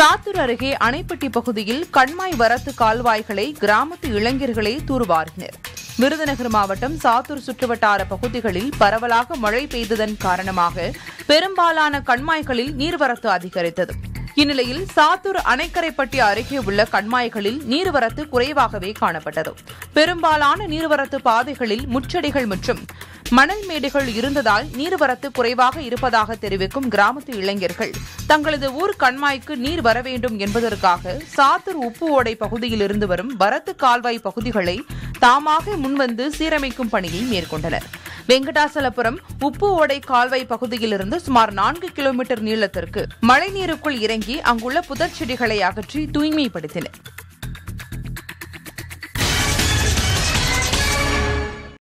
சாத்தூர் அருகே அணைப்பட்டி பகுதியில் கண்மாய் வரத்து கால்வாய்களை கிராமத்து இளைஞர்களே தூர்வாரினர். விருதுநகர் மாவட்டம் சாத்தூர் சுற்றுவட்டார பகுதிகளில் பரவலாக மழை பெய்ததன் காரணமாக பெரும்பாலான கண்மாய்களில் நீர்வரத்து அதிகரித்தது. இந்நிலையில் சாத்தூர் அணைக்கரைப்பட்டி அருகே உள்ள கண்மாய்களில் நீர்வரத்து குறைவாகவே காணப்பட்டது. பெரும்பாலான நீர்வரத்து பாதைகளில் முச்செடிகள் மற்றும் மணல் மேடுகள் இருந்ததால் நீர்வரத்து குறைவாக இருப்பதாக தெரிவிக்கும் கிராமத்து இளைஞர்கள் தங்களது ஊர் கண்மாய்க்கு நீர் வர வேண்டும் என்பதற்காக சாத்தூர் உப்பு ஓடை பகுதியில் இருந்து வரும் வரத்து கால்வாய் பகுதிகளை தாமாக முன்வந்து சீரமைக்கும் பணியை மேற்கொண்டனர். வெங்கடாசலபுரம் உப்பு ஓடை கால்வாய் பகுதியிலிருந்து சுமார் 4 கிலோமீட்டர் நீளத்திற்கு மழைநீருக்குள் இறங்கி அங்குள்ள புதர் செடிகளை அகற்றி தூய்மைப்படுத்தினர்.